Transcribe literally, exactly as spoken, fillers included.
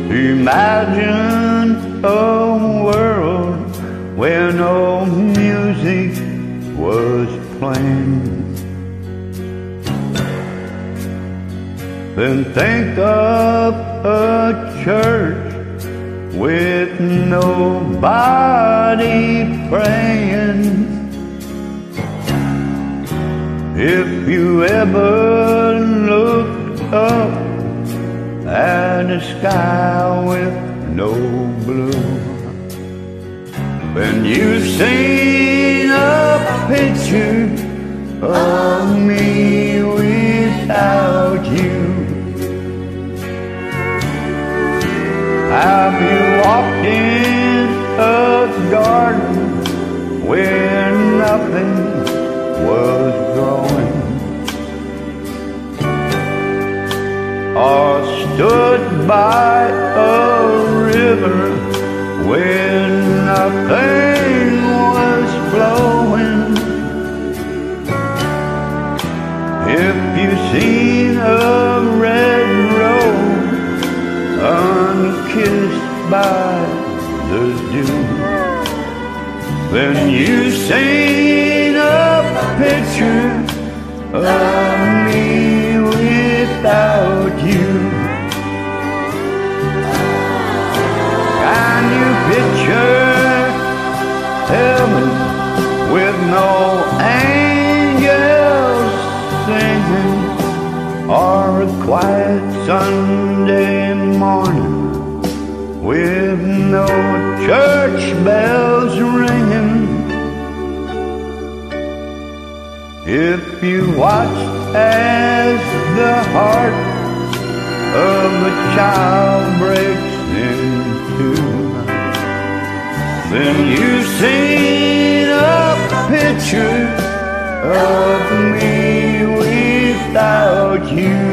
Imagine a world where no music was playing. Then think of a church with nobody praying. If you ever looked up at the sky with no blue, then you've seen a picture of me without you. Have you walked in a garden where nothing was growing? Or stood by a river where nothing was flowing? If you've seen a red rose unkissed by the dew, then you've seen a picture of me without you. Can you picture heaven with no angels singing, or a quiet Sunday morning with no church bells ringing? If you watched as the heart of a child breaks in two, then you've seen a picture of me without you.